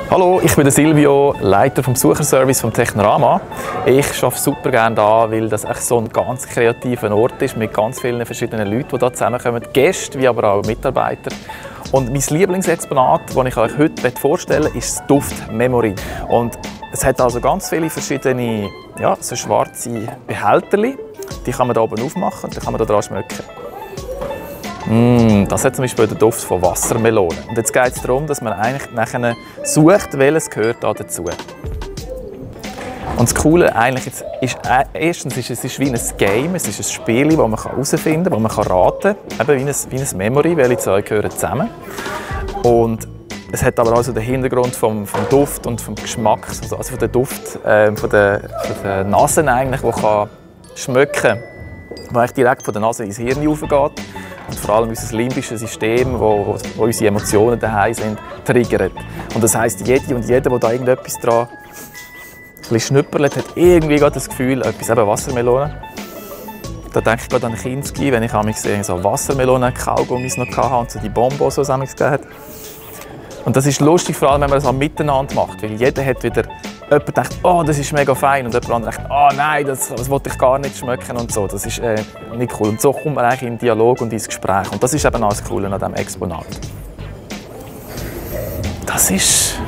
Hallo, ich bin der Silvio, Leiter vom Besucherservice vom Technorama. Ich arbeite super gerne da, weil das echt so ein ganz kreativer Ort ist mit ganz vielen verschiedenen Leuten, die hier zusammenkommen, Gäste wie aber auch Mitarbeiter. Und mein Lieblingsexponat, das ich euch heute vorstellen möchte, ist das Duft Memory. Und es hat also ganz viele verschiedene so schwarze Behälter. Die kann man hier oben aufmachen und dann kann man daran schmecken. Das hat zum Beispiel den Duft von Wassermelone. Und jetzt geht es darum, dass man eigentlich nachher sucht, welches gehört da dazu. Und das Coole eigentlich ist, erstens ist es wie ein Game, es ist ein Spiel, das man herausfinden kann, das man raten kann, eben wie ein Memory, welche zwei gehören zusammen. Und es hat aber also den Hintergrund vom Duft und vom Geschmack, also von der Duft, von der Nase eigentlich, die kann schmecken, die direkt von der Nase ins Hirn raufgeht. Und vor allem unser limbisches System, wo unsere Emotionen daheim sind, triggert. Und das heisst, jede und jeder, der da irgendetwas dran schnuppert, hat irgendwie das Gefühl, etwas eben Wassermelone. Da denke ich gerade an Kinski, wenn ich so Wassermelonen-Kaugummis noch hatte und so die Bonbons, die es gegeben hat. Und das ist lustig, vor allem wenn man das miteinander macht, weil jeder hat wieder, jemand denkt, oh, das ist mega fein, und jemand anderes denkt, oh nein, das wollte ich gar nicht schmecken und so. Das ist nicht cool. Und so kommt man eigentlich in den Dialog und ins Gespräch. Und das ist eben auch das Coole an diesem Exponat. Das ist